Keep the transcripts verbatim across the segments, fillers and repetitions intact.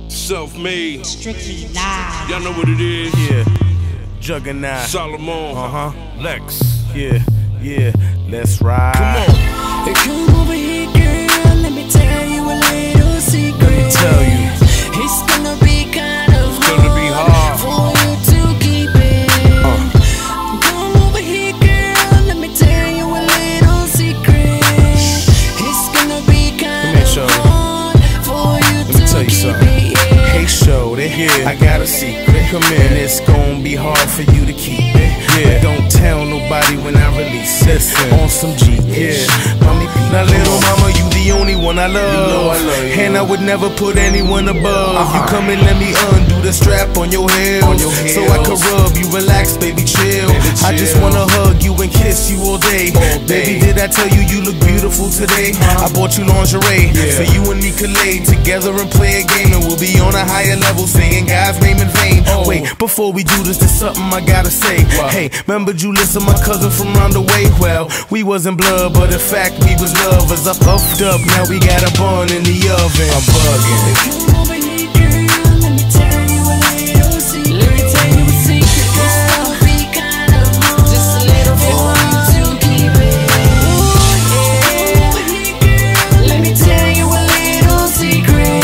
Self-made. Strictly live. Y'all know what it is. Yeah. Juganot. Solomon. Uh-huh. Lex. Yeah. Yeah. Let's ride. Come on. Hey, come over here, girl. Let me tell you a little secret. Let me tell you. It's gonna be kind of It's gonna be hard for you to keep it. Uh. Come over here, girl. Let me tell you a little secret. It's gonna be kind of Shorty. hard for you Let me to tell you keep something. it. Yeah. Hey, shorty, yeah. I got a secret. Come in, and it's gonna be hard for you to keep it. Yeah. But don't tell nobody when I release it. Listen. On some G. Yeah. Mommy, now little mama, you the only one I love. You know I love you. And I would never put anyone above. Uh-huh. You come and let me undo the strap on your heels, on your heels. So I can rub you, relax, baby, chill. Baby, chill. I just wanna hug you and kiss you all day. All day. Baby, did I tell you you look beautiful today? Uh-huh. I bought you lingerie, yeah. So you and me could lay together and play a game, and we'll be on a higher level, singing God's name in vain. Oh. Wait, before we do this, there's something I gotta say. Wow. Hey, remember Julissa, my cousin from round the way? Well, we wasn't blood, but in fact we was lovers. I puffed up, now we got a bun in the oven. I'm bugging. Come over here, girl. Let me tell you a little secret. Let me tell you a secret, girl. It's gonna be kind of hard, just a little for you to keep it. Ooh, yeah. Come over here, girl. Let me tell you a little secret.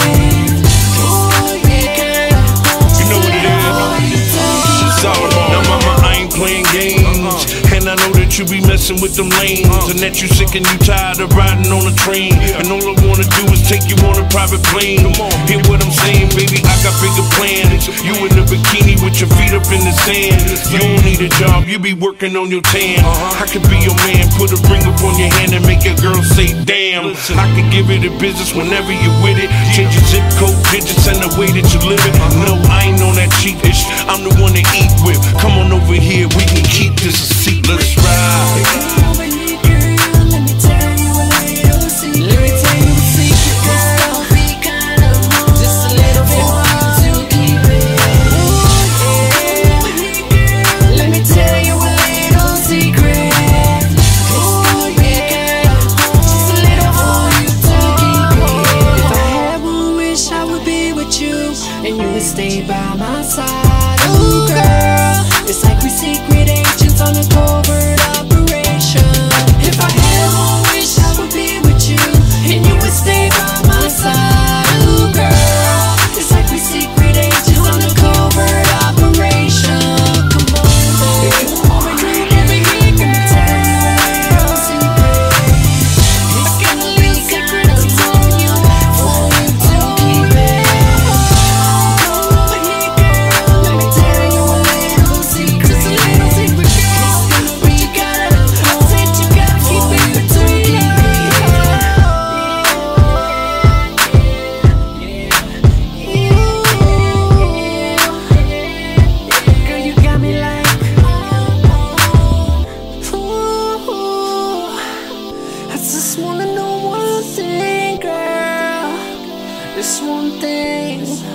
Ooh, yeah, kind of hard. You know what it is. Solomon. Now, mama, I ain't playing games. And I know that you be messing with them lanes, and that you sick and you tired of riding on a train. And all I wanna do is take you on a private plane. Hear what I'm saying, baby, I got bigger plans. You in the bikini with your feet up in the sand. You don't need a job, you be working on your tan. I could be your man, put a ring up on your hand and make a girl say damn. I could give it a business whenever you with it. Change your zip code digits and the way that you live it. No, I ain't on that cheap ish, I'm the one to eat with. Come on over here, we can keep this a secret. Let's ride. Come over here, girl. Let me tell you a little secret. Let me tell you a secret, girl. It's gonna be kind of hard, just a little for you to keep it. Ooh, yeah. Come over here, girl. Let me tell you a little secret. Ooh, yeah, kind of hard, just a little for you to keep it. If I had one wish, I would be with you, and you would stay by my side. Ooh, girl, it's like we secret agents on a covert operation. If I had one wish, I would be with you, and you would stay by my side. Ooh, girl, it's like we secret agents on a covert operation. Come on, baby, come over here, over here, girl. Tell you a little secret. It's gonna be kind of hard for you to keep it. Come over here, girl. Let me tell you a little secret. Just a little secret, girl. It's gonna be kind of hard. Said you gotta keep it between us. Girl, you got me like, ooh. I just wanna know one thing, girl. This one thing.